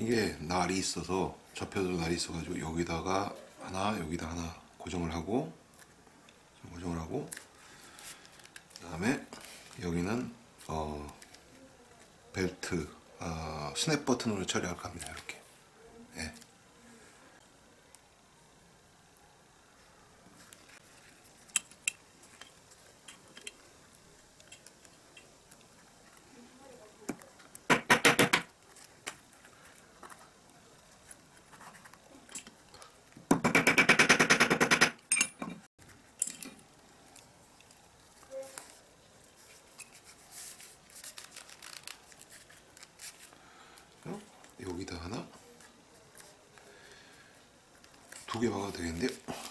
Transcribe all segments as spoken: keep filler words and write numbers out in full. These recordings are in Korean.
이게 날이 있어서 접혀들 날이 있어가지고 여기다가 하나 여기다 하나 고정을 하고 고정을 하고 그 다음에 여기는 어 벨트 어 스냅 버튼으로 처리할 겁니다. 이렇게. 네. 여기다 하나 두 개 박아도 되겠는데요.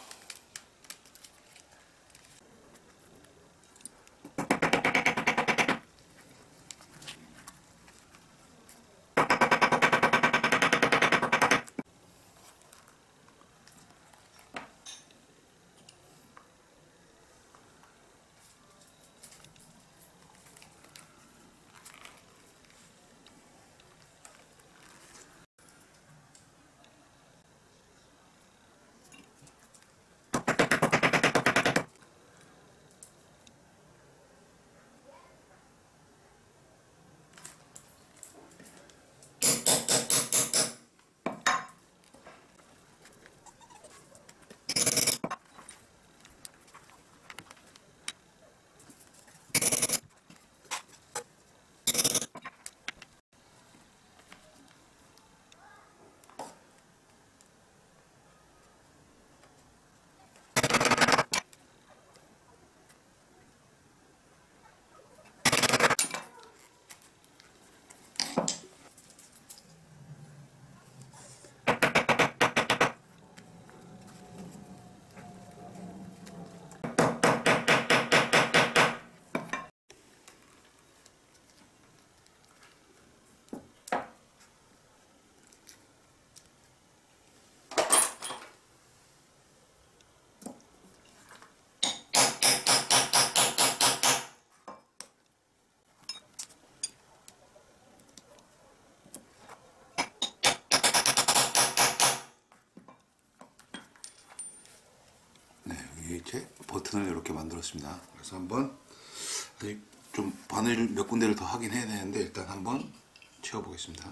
이렇게 버튼을 이렇게 만들었습니다. 그래서 한번 아직 좀 바늘 몇 군데를 더 하긴 해야 되는데 일단 한번 채워 보겠습니다.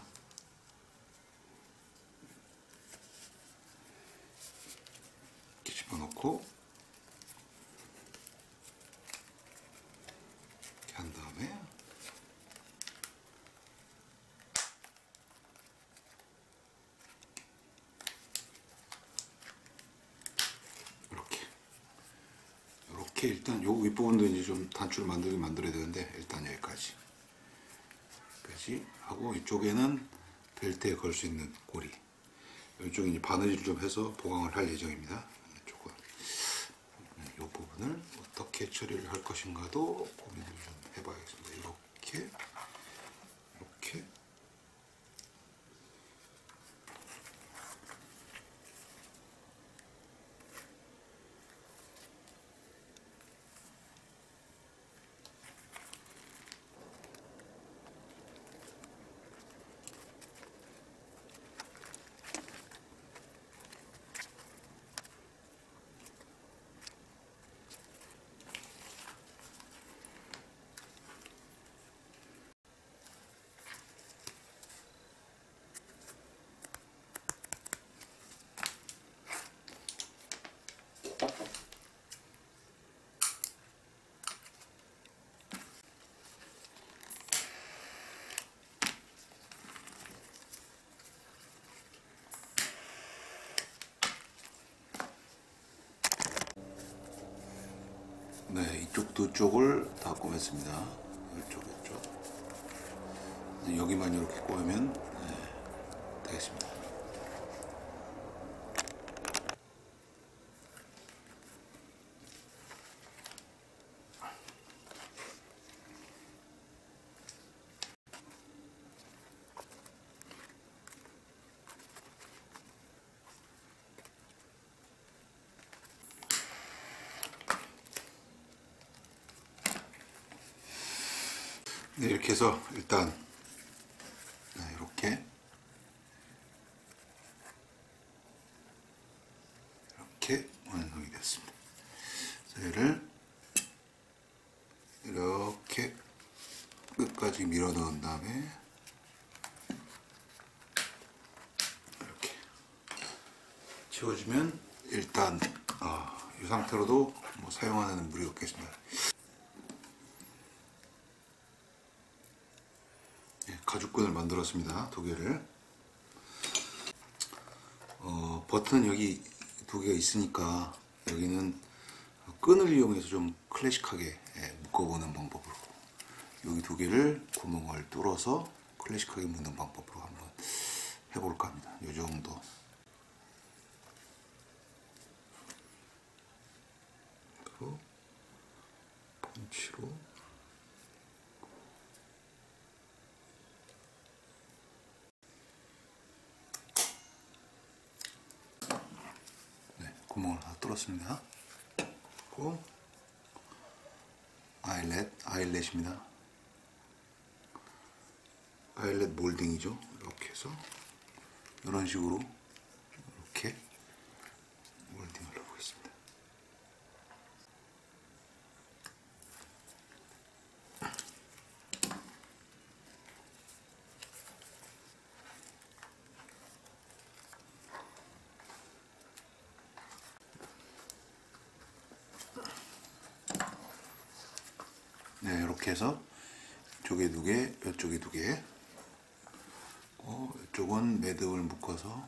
이렇게 집어넣고 이렇게 한 다음에 일단 요 윗부분도 이제 좀 단추를 만들긴 만들어야 되는데 일단 여기까지 여기까지 하고 이쪽에는 벨트에 걸 수 있는 고리 이쪽에 이제 바느질을 좀 해서 보강을 할 예정입니다. 이쪽은 이 부분을 어떻게 처리를 할 것인가도 고민을 좀 해봐야겠습니다. 이렇게 이렇게 네, 이쪽 두 쪽을 다 꼬맸습니다. 이쪽, 이쪽. 여기만 이렇게 꼬으면 네, 되겠습니다. 네, 이렇게 해서 일단 네, 이렇게 얘를 이렇게 끝까지 밀어 넣은 다음에 이렇게 채워주면 일단 어, 이 상태로도 뭐 사용하는 무리 없겠습니다. 네, 가죽끈을 만들었습니다. 두 개를. 어, 버튼은 여기 두 개가 있으니까 여기는 끈을 이용해서 좀 클래식하게 예, 묶어보는 방법으로 여기 두 개를 구멍을 뚫어서 클래식하게 묶는 방법으로 한번 해볼까 합니다. 이 정도. 그리고 펀치로 네, 구멍을 하나 뚫었습니다. 그리고 아일렛, 아일렛입니다. 아일렛 몰딩이죠. 이렇게 해서 이런 식으로 이렇게 몰딩을 해보겠습니다. 네, 이렇게 해서 이쪽에 두 개, 이쪽에 두 개. 어, 이쪽은 매듭을 묶어서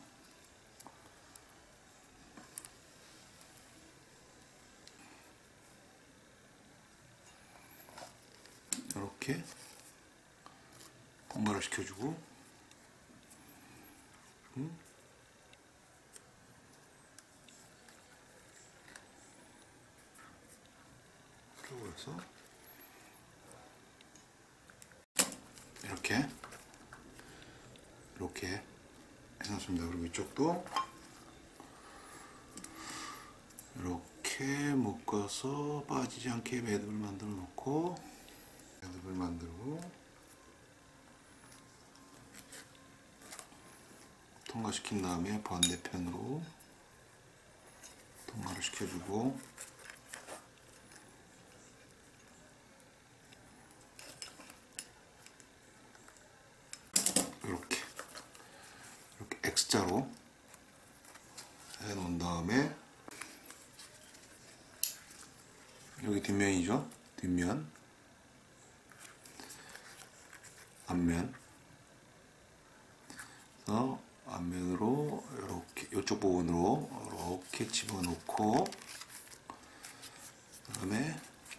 이렇게 통과를 시켜주고 음. 이쪽으로 해서 이렇게 이렇게 해놨습니다. 그리고 이쪽도 이렇게 묶어서 빠지지 않게 매듭을 만들어 놓고 매듭을 만들고 통과시킨 다음에 반대편으로 통과를 시켜주고 이렇게 이렇게 X자로 해 놓은 다음에 여기 뒷면이죠. 뒷면, 앞면. 그래서 앞면으로 이렇게 이쪽 부분으로 이렇게 집어넣고 그다음에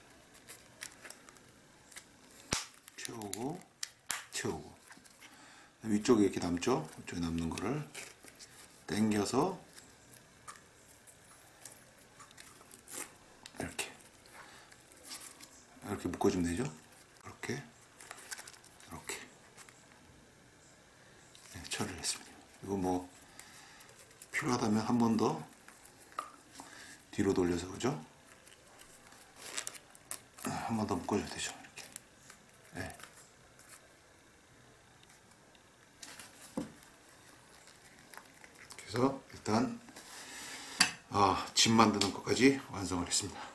채우고 채우고 위쪽에 이렇게 남죠. 이쪽에 남는 거를 당겨서 이렇게 이렇게 묶어주면 되죠. 이렇게 이렇게 네, 처리를 했습니다. 이거 뭐 필요하다면 한 번 더 뒤로 돌려서 그죠? 한 번 더 묶어줘야 되죠. 이렇게. 네. 그래서 일단 아, 집 만드는 것까지 완성을 했습니다.